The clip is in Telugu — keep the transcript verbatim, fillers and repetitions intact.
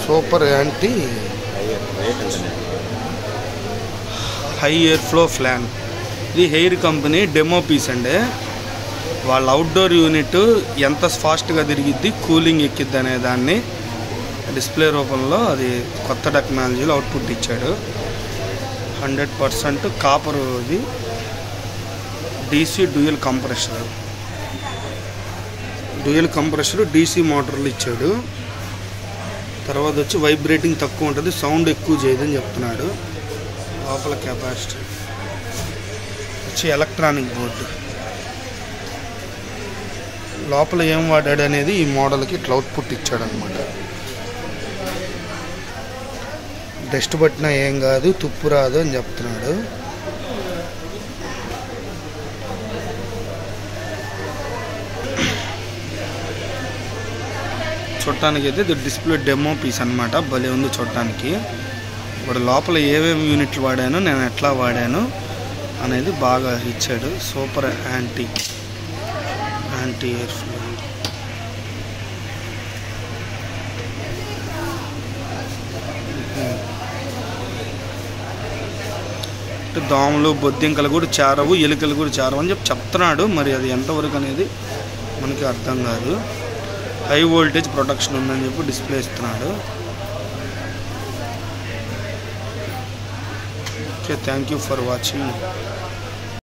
Super anti high air flow fan. ఇది హెయిర్ కంపెనీ డెమో పీస్ అండి. వాళ్ళ అవుట్డోర్ యూనిట్ ఎంత ఫాస్ట్గా తిరిగిద్ది, కూలింగ్ ఎక్కిద్ది అనే దాన్ని డిస్ప్లే రూపంలో అది కొత్త టెక్నాలజీలో అవుట్పుట్ ఇచ్చాడు. Hundred percent copper. ఇది DC dual compressor, dual compressor DC మోటార్లు ఇచ్చాడు. తర్వాత వచ్చి వైబ్రేటింగ్ తక్కువ ఉంటుంది, సౌండ్ ఎక్కువ చేయదని చెప్తున్నాడు. లోపల కెపాసిటీ వచ్చి ఎలక్ట్రానిక్ బోర్డు. లోపల ఏం వాడాడు అనేది ఈ మోడల్కి ఇట్లా అవుట్పుట్ ఇచ్చాడు అనమాట. డస్ట్ పట్టినా ఏం కాదు, తుప్పు రాదు అని చెప్తున్నాడు. చూడటానికి అయితే ఇది డిస్ప్లే డెమో పీస్ అనమాట. భలే ఉంది చూడటానికి. ఇప్పుడు లోపల ఏమేమి యూనిట్లు వాడాను, నేను ఎట్లా వాడాను అనేది బాగా ఇచ్చాడు. Super anti anti air flow. దోమలు బొద్దింకలు కూడా చేరవు, ఎలుకలు కూడా చేరవు అని చెప్పి చెప్తున్నాడు. మరి అది ఎంతవరకు అనేది మనకి అర్థం కాదు. హై వోల్టేజ్ ప్రొటెక్షన్ ఉందని చెప్పి డిస్ప్లే ఇస్తున్నాడు. Okay, thank you for watching.